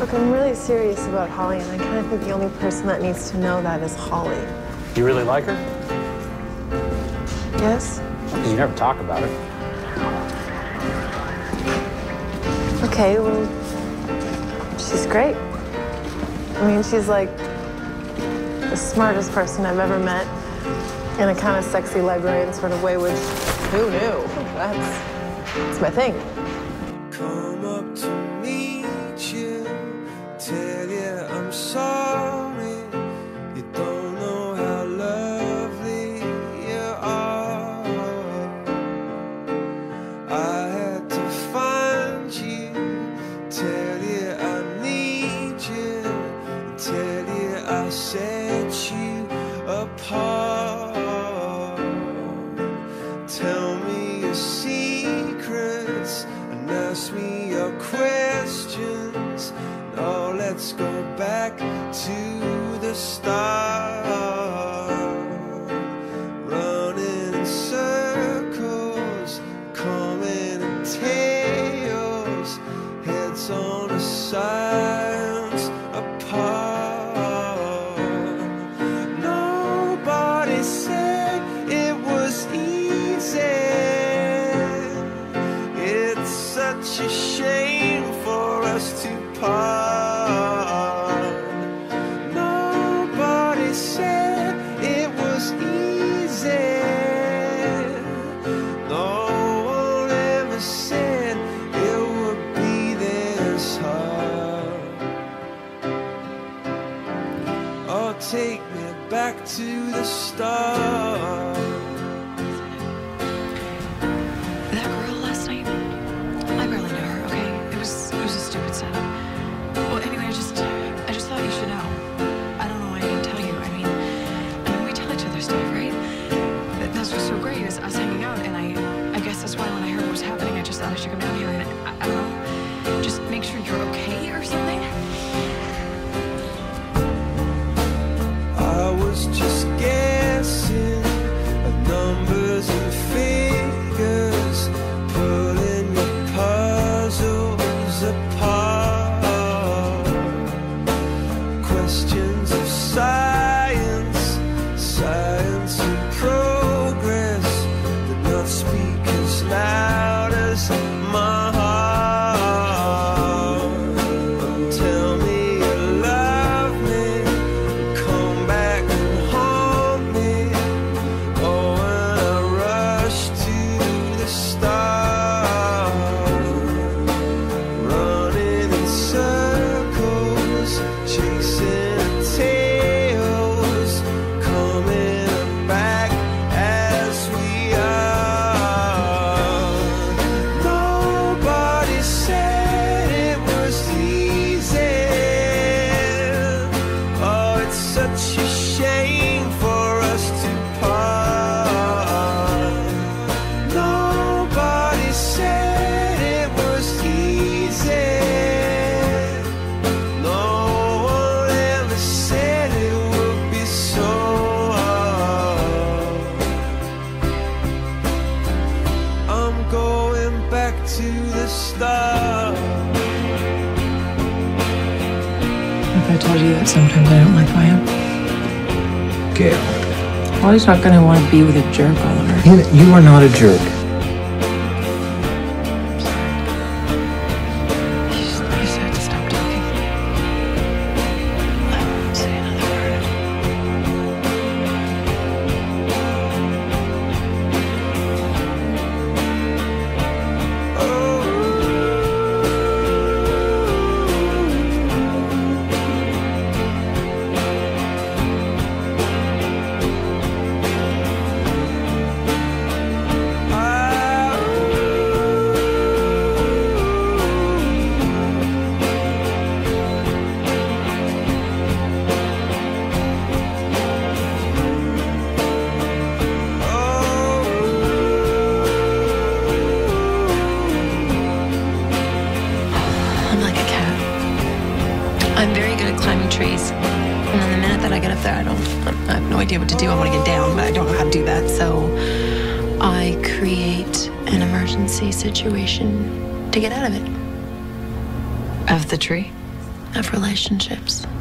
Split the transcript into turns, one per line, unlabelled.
Look, I'm really serious about Holly, and I kind of think the only person that needs to know that is Holly.
You really like her?
Yes?
Because you never talk about her.
Okay, well, she's great. I mean, she's like the smartest person I've ever met in a kind of sexy librarian sort of way, which, who knew? That's my thing.
Come up to meet you, tell you I'm sorry. You don't know how lovely you are. I had to find you, tell you I need you, tell you I set you apart. Tell me your secrets and ask me your questions. Now let's go back to the start. Running in circles, coming in tails, heads on the sides apart. Nobody said it was easy. It's such a shame for us to part. Nobody said it was easy. No one ever said it would be this hard. Oh, take me back to the start.
That girl last night, I barely knew her, okay? It was a stupid setup. Well, anyway, I just thought you should know. I don't know why I didn't tell you. I mean, we tell each other stuff, right? That's what's so great, is us hanging out, and I guess that's why when I heard what was happening, I just thought I should come down here and, I don't know, just make sure you're okay or something.
I was just guessing at numbers and figures, pulling your puzzles apart. Questions of science, science and progress, did not speak as loud as my heart. Tell me you love me, come back and haunt me. Oh, when I rush to the start, running in circles, chasing tails, coming back as we are. Nobody said it was easy. Oh, it's such a shame for us to part. Nobody said it was easy. No one ever said it would be so hard. I'm going back to the start.
If I told you that sometimes I don't like who I am?
Gail,
Holly's not gonna want to be with a jerk, Oliver.
you are not a jerk.
You just have to stop talking. I won't say another word. I'm like a cat. I'm very good at climbing trees. And then the minute that I get up there, I have no idea what to do. I want to get down, but I don't know how to do that. So I create an emergency situation to get out of it. Of the tree? of relationships.